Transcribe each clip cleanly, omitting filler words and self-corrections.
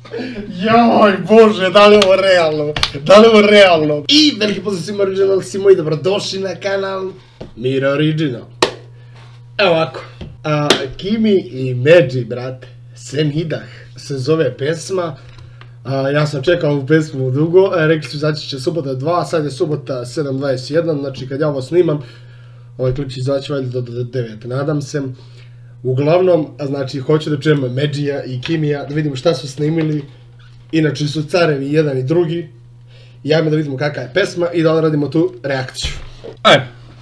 Joj, bože, da li je ovo realno? Da li je ovo realno? I veliki pozdrav svima originalsima i dobrodošli na kanal Miro Original. Evo ovako, Kimi i Međi, brate, Senidah se zove pesma. Ja sam čekao ovu pesmu dugo, rekli su izaći će subota 2, sad je subota 7:21, znači kad ja ovo snimam, ovaj klip će izaći valjda do 9, nadam se. Uglavnom, znači, hoću da čujem Međija i Kimija, da vidimo šta su snimili. Inače su carevi jedan i drugi. I ajmo da vidimo kakva je pesma i da odradimo tu reakciju. Ajmo.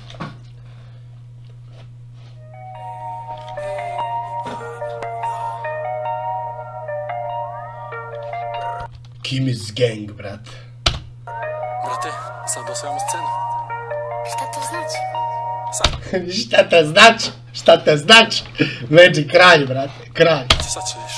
Kimi's gang, brate. Brate, sad osvajamo scenu. Šta to znači? Šta te znači? Šta te znači? Međi kralj, brate, kralj. Sad će viš.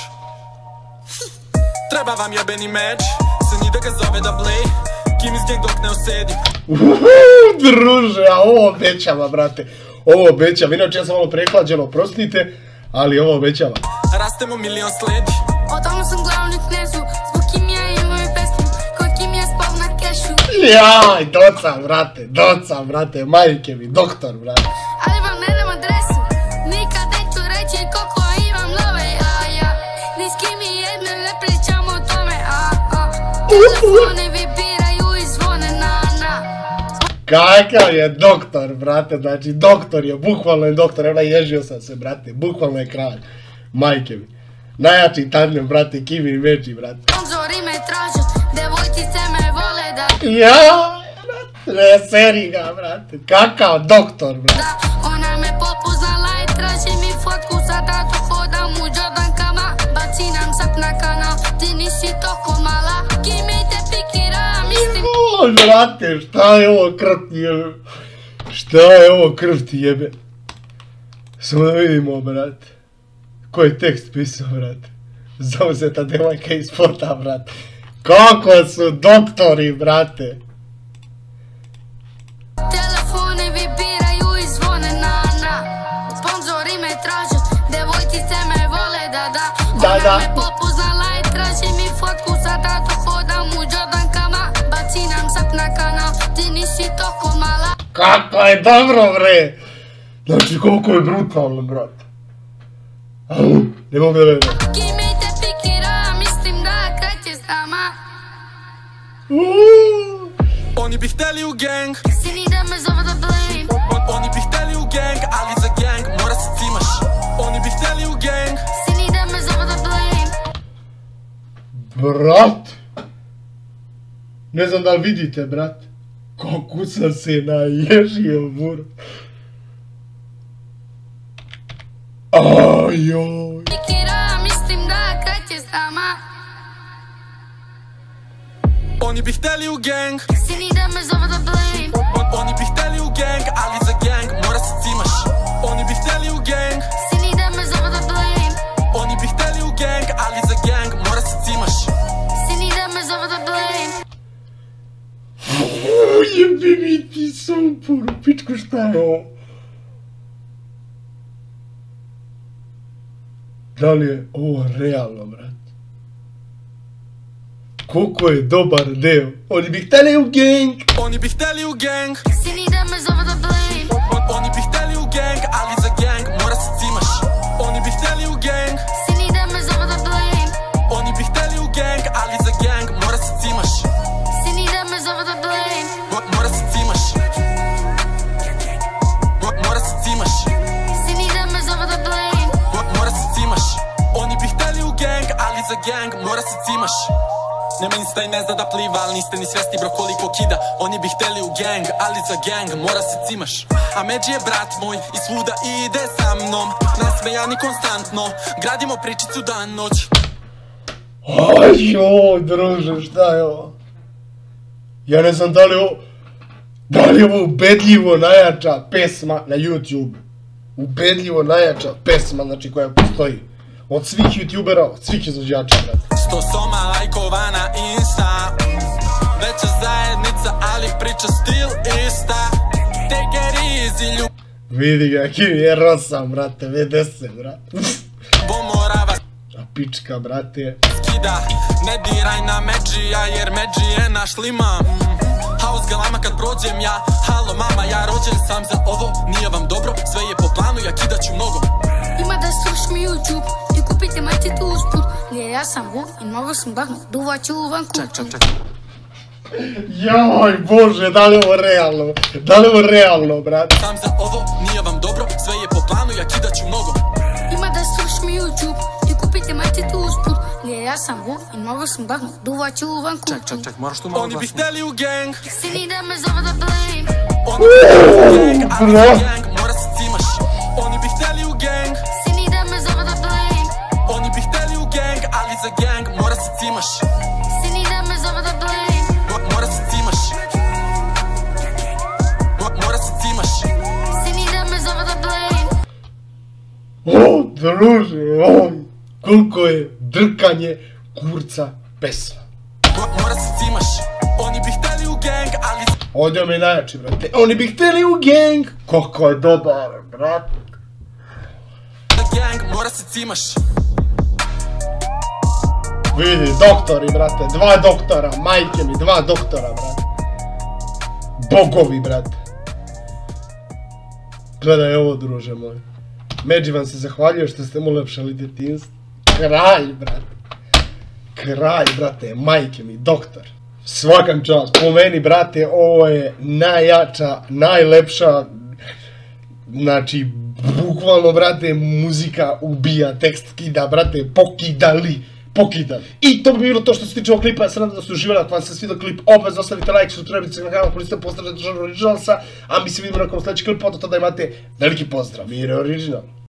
Treba vam jebeni meč, Senidah ga zove da blej, Kimi's gang dok ne osedim. Druže, a ovo obećava, brate. Ovo obećava, inače ja sam malo prehlađeno, oprostite, ali ovo obećava. Rastemo milion sledi. O tome sam glavni knezu, zbog Kimija imaju pesmu, koji Kimija spav na kešu. Jaj, doca, brate, majke mi, doktor, brate. Ali vam ne dam adresu, nikad neću reći koliko imam love, ja. Ni s Kimi jedne ne pričamo o tome, Telefone vibiraju i zvone, na. Kakav je doktor, brate, znači doktor je, bukvalno je doktor, evo ježio sam se, brate, bukvalno je kralj, majke mi. Najjači tandem, brate, Kimi i Međi, brate. Sponzori me traže, devojčice me vole da. Jaj, brate, seri ga, brate, kakav doktor, brate. Ona me popoznala i traži mi fotku, sada tu hodam u džobankama, baci nam sap na kanal, ti nisi toko mala, Kimi te pikira, mislim. Joj, brate, šta je ovo krv ti jebe? Šta je ovo krv ti jebe? Samo da vidimo, brate. Ko je tekst pisao, brate? Zauzeta devojka iz spota, brate. Kako su doktori, brate. Telefone vibiraju i zvone, na. Sponzori me traže, devojčice me vole da. Ona me popoznala i traži mi fotku, sada tu hodam u džobankama, baci nam sap na kanal, ti nisi toko mala. Kako je dobro, bre. Znači, koliko je brutalno, brate. Ne mogu da vedem. Kimi te pikira, mislim da kreće s nama. Oni bi hteli u gang, Senidah me zove da blame. Oni bi hteli u gang, ali za gang mora se cimaš. Oni bi hteli u gang, Senidah me zove da blame. Brat. Ne znam da li vidite, brat. Kako sam se naježio, bur. Ajoj. Pikira, mislim da kreće s nama. oni bi hteli u gang. Senidah me zove da blame. Oni bi hteli u gang, ali za gang mora se cimaš. Oni bi hteli u gang, Senidah me zove da blame. oni bi hteli u gang, ali za gang mora se cimaš. Senidah me zove da blame. Jebi mi ti sumpuru, pičku, šta je ovo? Da li je ovo realno, brat? Koliko je dobar deo. Oni bi hteli u gang. Oni bi hteli u gang, Senidah me zove da blame. oni bi hteli u gang, ali za gang mora se cimaš. Oni bi hteli u gang, Senidah me zove da blame. oni bi hteli u gang, ali za gang mora se cimaš. Senidah me zove da blame. Mora se cimaš. Mora se cimaš. Senidah me zove da blame. Mora se cimaš. Oni bi hteli u gang, ali za gang mora se cimaš. Nema insta i ne zna da pliva, ali niste ni svesti bro koliko kida. Oni bi hteli u gang, ali za gang mora se cimaš. A Međi je brat moj i svuda ide sa mnom, nasmejani konstantno, gradimo pričicu dan noć. Ajoj, druže, šta je ovo? Ja ne znam da li je ovo ubedljivo najjača pesma na YouTube. Ubedljivo najjača pesma, znači, koja postoji. Od svih youtubera, od svih izvođača, brate. 100 soma lajkova na Insta, veća zajednica, ali priča stil ista. Take it easy, Vidi ga, Kimi je rosan, brate, V10, brate. Bomorava. A pička, brate. Skida, ne diraj na Međija jer Međi je naš lima. Haos galama kad prođem ja, halo mama, ja rođen sam za ovo. Nije vam dobro, sve je po planu, ja kidat ću mnogo. Ima da sluš mi YouTube i kupite majci tu usput. Nije, ja sam Vuk i mnogo sam bahnut, duvat ću van kuću. Ček. Joj, bože, da li ovo realno? Da li ovo realno, brate? Sam za ovo, nije vam dobro, sve je po planu, ja kidat ću mnogo. Ima da sluš mi YouTube i kupite majci tu usput. Nije, ja sam Vuk i mnogo sam bahnut, duvat ću van kuću. Ček, moraš tu malo glasno. Oni bi hteli u gang. Sini da me zove da blame. Oni bi hteli u gang, ali za gang mora se cimaš. Oni bi hteli u gang. Sini da me zove da blame. Oni bi hteli u gang, ali za gang mora se cimaš. Sini da me zove da blame. Mora se cimaš. Mora se cimaš. Sini da me zove da blame. O, druže, oj, koliko je drkanje kurca pesma. Mora se cimaš. Oni bi hteli u gang, ali Ovdje mi je najjači, brate. Oni bi hteli u gang. Kako je dobar, brate. za gang mora se cimaš. Vidi, doktori, brate. 2 doktora, majke mi, 2 doktora, brate. Bogovi, brate. Gledaj ovo, druže moj. Međi vam se zahvaljuje što ste mu ulepšali djetinjstvo. Kralj, brate. Kralj, brate, majke mi, doktor. Svakam čast, po meni, brate, ovo je najjača, najlepša, znači, bukvalno, brate, muzika ubija, tekst kida, brate, pokidali. I to bi bilo to što se tiče ovog klipa, ja se nadam da ste uživali, ako vam se svidio klip, obvezno ostavite like, subscribe na kanal, koristite pozdravljati Miro Originalsa, a mi se vidimo na nekom sljedećem klipu, od tada imate veliki pozdrav, Miro Original.